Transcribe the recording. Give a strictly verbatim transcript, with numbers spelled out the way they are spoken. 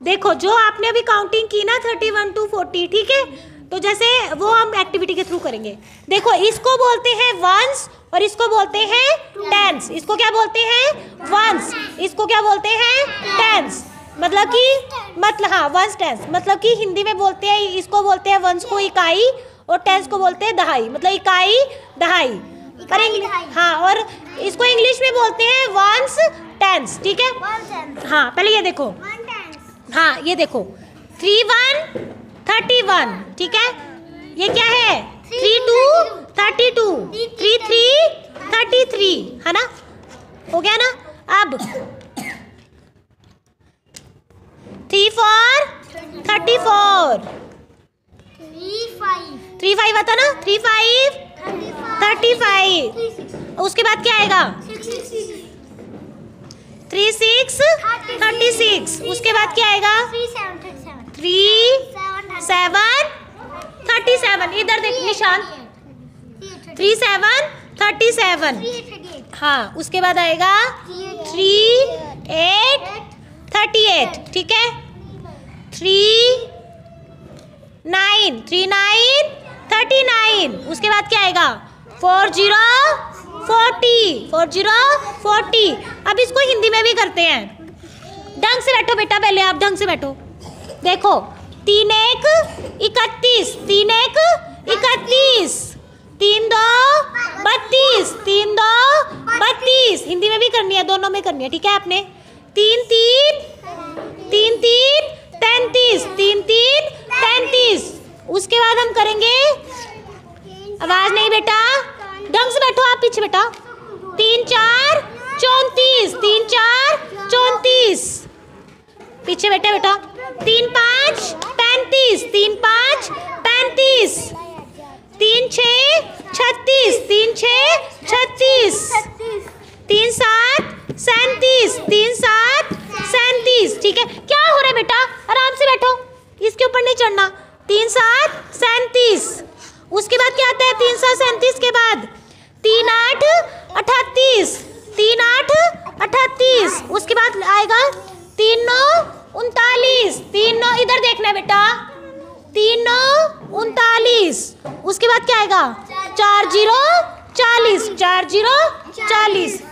देखो जो आपने अभी काउंटिंग की ना थर्टी वन टू फोर्टी, ठीक है, तो जैसे वो हम एक्टिविटी के थ्रू करेंगे। देखो इसको बोलते हैं वंस और इसको बोलते हैं टेंस। इसको क्या बोलते हैं? वंस। इसको क्या बोलते हैं? टेंस। मतलब कि मतलब हाँ वंस टेंस, मतलब कि हिंदी में बोलते हैं, इसको बोलते हैं वंस को इकाई और टेंस को बोलते हैं दहाई, मतलब इकाई दहाई। पर इंग्लिश हाँ, और इसको इंग्लिश में बोलते हैं वंस टेंस, ठीक है। हाँ पहले ये देखो, हाँ ये देखो थ्री वन थर्टी वन, ठीक है। ये क्या है? Three two thirty two, three three thirty three, है ना, हो गया ना। अब three four thirty four, three five आता ना, थ्री फाइव थर्टी फाइव। उसके बाद क्या आएगा? Three six thirty six. उसके बाद क्या आएगा? Three seven thirty seven. इधर देख निशान, थ्री सेवन थर्टी सेवन। हाँ उसके बाद आएगा थ्री एट थर्टी एट, ठीक है। Three nine three nine thirty nine. उसके बाद क्या आएगा? Four zero forty, four zero forty. अब इसको हिंदी में भी करते हैं। ढंग से बैठो बेटा, पहले आप ढंग से बैठो। देखो तीन एक इकतीस, तीन एक इकतीस, तीन दो बत्तीस, तीन दो बत्तीस। हिंदी में भी करनी है, दोनों में करनी है, ठीक है आपने। तीन तीन तीन तीन तैंतीस, तीन तीन तैंतीस। उसके बाद हम करेंगे, आवाज नहीं बेटा, ढंग से बैठो आप पीछे बेटा। तीन चार चौंतीस, तीन चार चौंतीस, पीछे बैठे बेटा। तीन पाँच पैंतीस, तीन पाँच पैंतीस, तीन छः छत्तीस, तीन छः छत्तीस, तीन सात सैंतीस, तीन सात सैंतीस, ठीक है। क्या हो रहा है बेटा? आराम से बैठो, इसके ऊपर नहीं चढ़ना। तीन सात सैंतीस। उसके बाद क्या आता है? तीन सात सैंतीस के बाद तीन आठ अठतीस, तीन आठ अठतीस। उसके बाद आएगा तीन नौ उनतालीस, तीन नौ, इधर देखना है बेटा, तीन नौ उनतालीस। उसके बाद क्या आएगा? चार जीरो चालीस, चार जीरो चालीस।